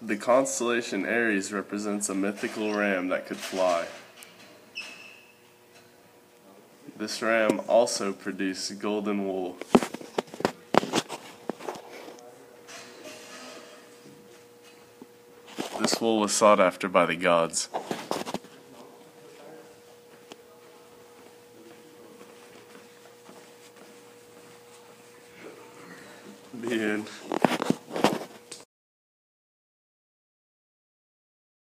The constellation Aries represents a mythical ram that could fly. This ram also produced golden wool. This wool was sought after by the gods. The end.